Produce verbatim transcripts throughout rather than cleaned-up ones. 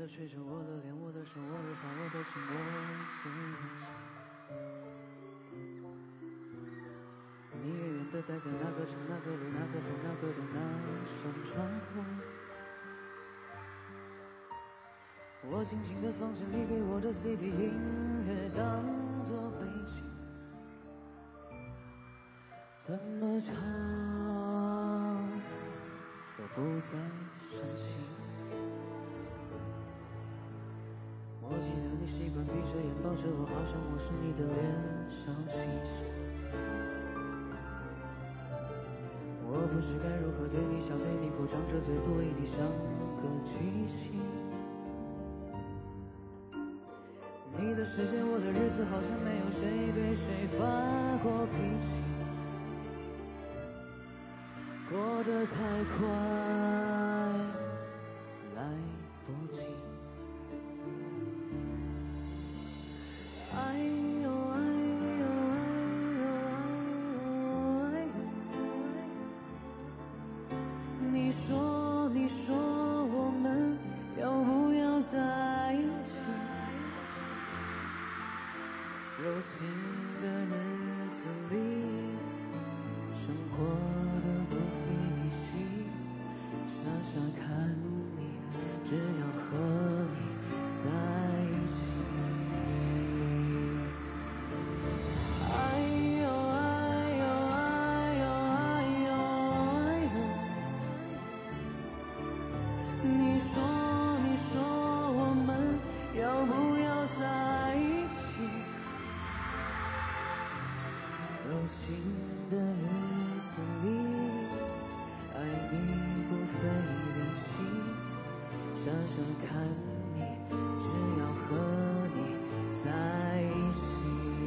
吹着我的脸，我的手，我的发，我的心，我的眼睛。你远远地待在那个城、那个路、那个风、那个灯、那扇窗口。我静静地放着你给我的 C D 音乐当作背景，怎么唱都不再煽情。我记得你习惯闭着眼抱着我，好像我是你的脸小星星。我不知该如何对你笑，对你哭，张着嘴不理你，像个畸形。你的世界，我的日子，好像没有谁对谁发过脾气，过得太快，来不及。哎呦哎呦哎呦哎呦哎呦，你说你说我们要不要在一起？柔情的日子里，生活的不费力气，傻傻看你，只要和你在一起。哎呦哎呦哎呦哎呦哎呦，你说你说我们要不要在一起？柔情的日子里，爱你不费力气，傻傻看你，只要和你在一起。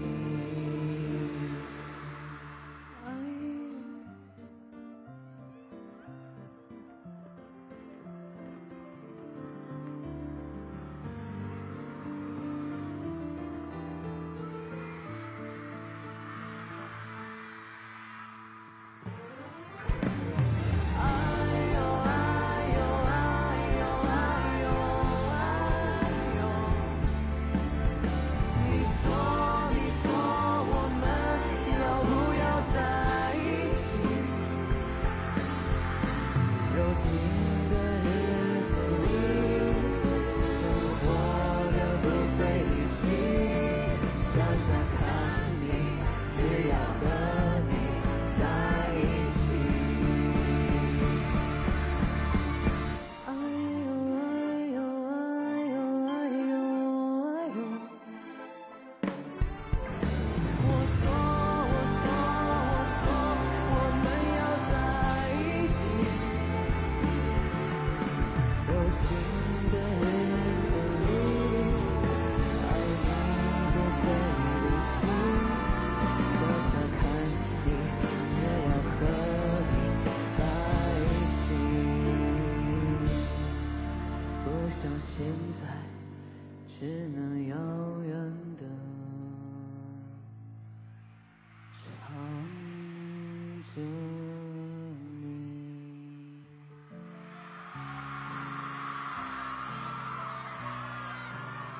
像现在只能遥远的唱着。